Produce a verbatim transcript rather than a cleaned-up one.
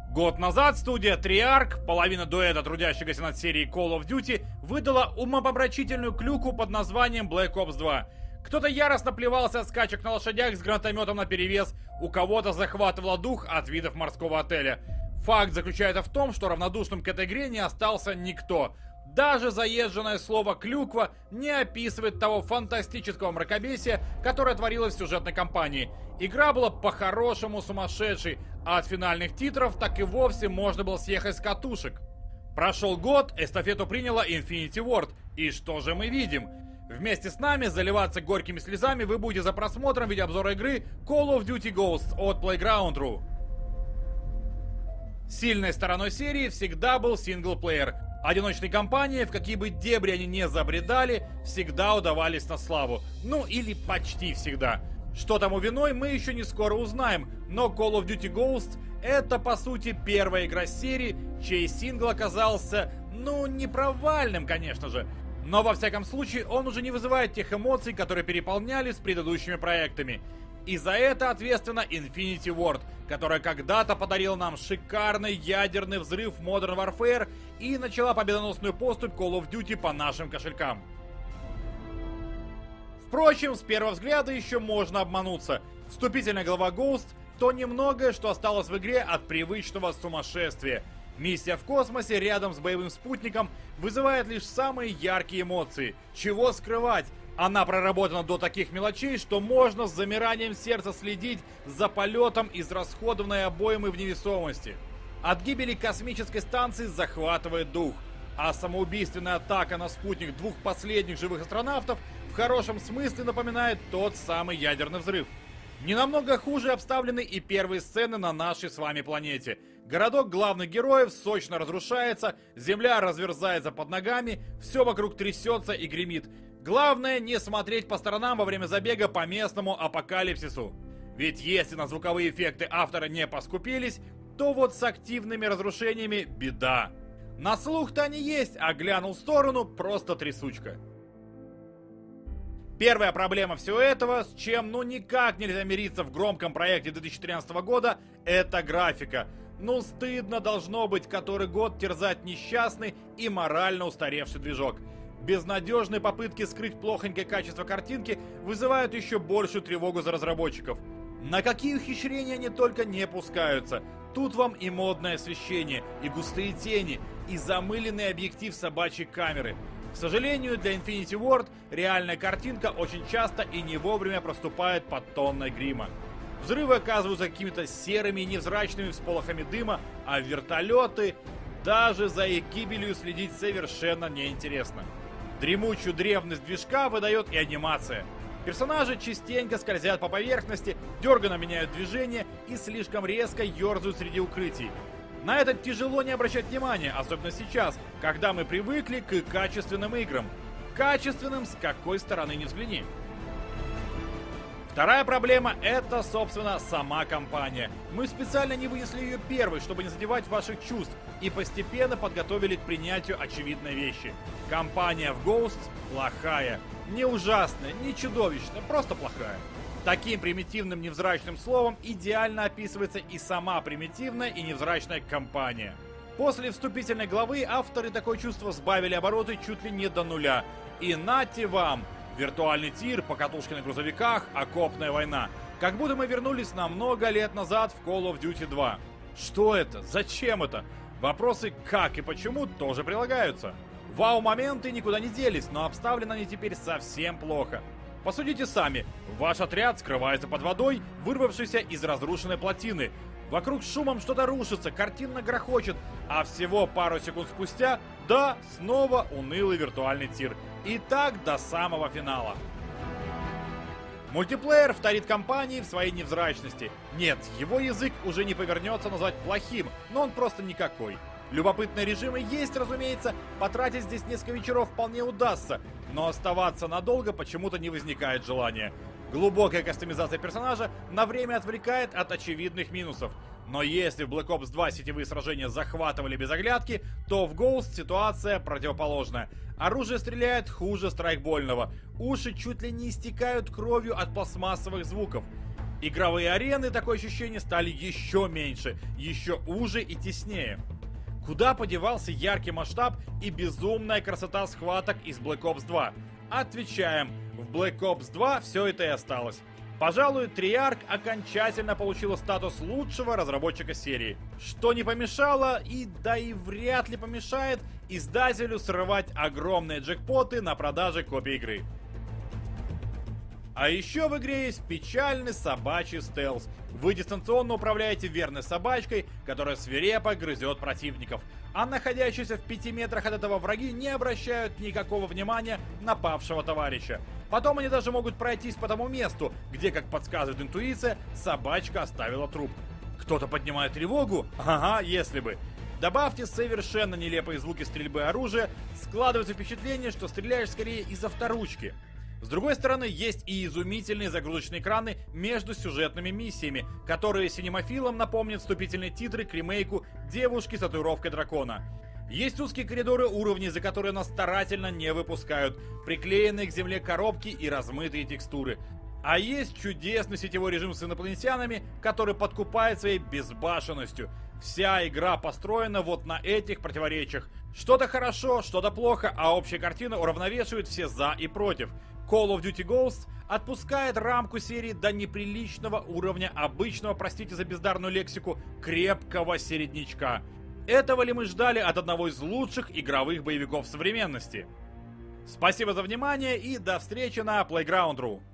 Год назад студия Treyarch, половина дуэта, трудящегося над серией Call of Duty, выдала умопомрачительную клюку под названием Black Ops два. Кто-то яростно плевался от скачек на лошадях с гранатометом наперевес, у кого-то захватывало дух от видов морского отеля. Факт заключается в том, что равнодушным к этой игре не остался никто. Даже заезженное слово «клюква» не описывает того фантастического мракобесия, которое творилось в сюжетной кампании. Игра была по-хорошему сумасшедшей, а от финальных титров так и вовсе можно было съехать с катушек. Прошел год, эстафету приняла Infinity Ward, и что же мы видим? Вместе с нами заливаться горькими слезами вы будете за просмотром видеообзора игры Call of Duty Ghosts от Playground точка ру. Сильной стороной серии всегда был синглплеер. Одиночные кампании, в какие бы дебри они не забредали, всегда удавались на славу. Ну или почти всегда. Что тому виной, мы еще не скоро узнаем, но Call of Duty Ghosts — это по сути первая игра серии, чей сингл оказался, ну, не провальным, конечно же. Но во всяком случае он уже не вызывает тех эмоций, которые переполняли с предыдущими проектами. И за это ответственна Infinity Ward, которая когда-то подарила нам шикарный ядерный взрыв Modern Warfare и начала победоносную поступь Call of Duty по нашим кошелькам. Впрочем, с первого взгляда еще можно обмануться. Вступительная глава Ghost — то немногое, что осталось в игре от привычного сумасшествия. Миссия в космосе рядом с боевым спутником вызывает лишь самые яркие эмоции. Чего скрывать? Она проработана до таких мелочей, что можно с замиранием сердца следить за полетом израсходованной обоймы в невесомости. От гибели космической станции захватывает дух, а самоубийственная атака на спутник двух последних живых астронавтов в хорошем смысле напоминает тот самый ядерный взрыв. Не намного хуже обставлены и первые сцены на нашей с вами планете. Городок главных героев сочно разрушается, земля разверзается под ногами, все вокруг трясется и гремит. Главное не смотреть по сторонам во время забега по местному апокалипсису. Ведь если на звуковые эффекты авторы не поскупились, то вот с активными разрушениями беда. На слух-то они есть, а глянул в сторону — просто трясучка. Первая проблема всего этого, с чем ну никак нельзя мириться в громком проекте две тысячи тринадцатого года, это графика. Ну стыдно должно быть который год терзать несчастный и морально устаревший движок. Безнадежные попытки скрыть плохонькое качество картинки вызывают еще большую тревогу за разработчиков. На какие ухищрения они только не пускаются. Тут вам и модное освещение, и густые тени, и замыленный объектив собачьей камеры. К сожалению, для Infinity Ward реальная картинка очень часто и не вовремя проступает под тонной грима. Взрывы оказываются какими-то серыми и невзрачными всполохами дыма, а вертолеты, даже за их гибелью следить совершенно неинтересно. Дремучую древность движка выдает и анимация. Персонажи частенько скользят по поверхности, дерганно меняют движение и слишком резко ерзают среди укрытий. На это тяжело не обращать внимания, особенно сейчас, когда мы привыкли к качественным играм. Качественным с какой стороны ни взгляни. Вторая проблема — это, собственно, сама кампания. Мы специально не вынесли ее первой, чтобы не задевать ваших чувств, и постепенно подготовили к принятию очевидной вещи. Кампания в Ghosts плохая. Не ужасная, не чудовищная, просто плохая. Таким примитивным невзрачным словом идеально описывается и сама примитивная и невзрачная кампания. После вступительной главы авторы такое чувство сбавили обороты чуть ли не до нуля. И нате вам! Виртуальный тир, покатушки на грузовиках, окопная война. Как будто мы вернулись на много лет назад в Call of Duty два. Что это? Зачем это? Вопросы «как» и «почему» тоже прилагаются. Вау-моменты никуда не делись, но обставлены они теперь совсем плохо. Посудите сами. Ваш отряд скрывается под водой, вырвавшийся из разрушенной плотины. Вокруг шумом что-то рушится, картинно грохочет, а всего пару секунд спустя, да, снова унылый виртуальный тир. И так до самого финала. Мультиплеер вторит кампании в своей невзрачности. Нет, его язык уже не повернется назвать плохим, но он просто никакой. Любопытные режимы есть, разумеется, потратить здесь несколько вечеров вполне удастся, но оставаться надолго почему-то не возникает желания. Глубокая кастомизация персонажа на время отвлекает от очевидных минусов. Но если в Black Ops два сетевые сражения захватывали без оглядки, то в Ghost ситуация противоположная. Оружие стреляет хуже страйкбольного, уши чуть ли не истекают кровью от пластмассовых звуков. Игровые арены, такое ощущение, стали еще меньше, еще уже и теснее. Куда подевался яркий масштаб и безумная красота схваток из Black Ops два? Отвечаем, в Black Ops два все это и осталось. Пожалуй, Treyarch окончательно получила статус лучшего разработчика серии, что не помешало, и да и вряд ли помешает, издателю срывать огромные джекпоты на продаже копий игры. А еще в игре есть печальный собачий стелс. Вы дистанционно управляете верной собачкой, которая свирепо грызет противников, а находящиеся в пяти метрах от этого враги не обращают никакого внимания на павшего товарища. Потом они даже могут пройтись по тому месту, где, как подсказывает интуиция, собачка оставила труп. Кто-то поднимает тревогу? Ага, если бы. Добавьте совершенно нелепые звуки стрельбы оружия, складывается впечатление, что стреляешь скорее из авторучки. С другой стороны, есть и изумительные загрузочные экраны между сюжетными миссиями, которые синемофилам напомнят вступительные титры к ремейку «Девушки с татуировкой дракона». Есть узкие коридоры уровней, за которые нас старательно не выпускают, приклеенные к земле коробки и размытые текстуры. А есть чудесный сетевой режим с инопланетянами, который подкупает своей безбашенностью. Вся игра построена вот на этих противоречиях. Что-то хорошо, что-то плохо, а общая картина уравновешивает все за и против. Call of Duty Ghosts отпускает рамку серии до неприличного уровня обычного, простите за бездарную лексику, крепкого середнячка. Этого ли мы ждали от одного из лучших игровых боевиков современности? Спасибо за внимание и до встречи на Playground точка ру.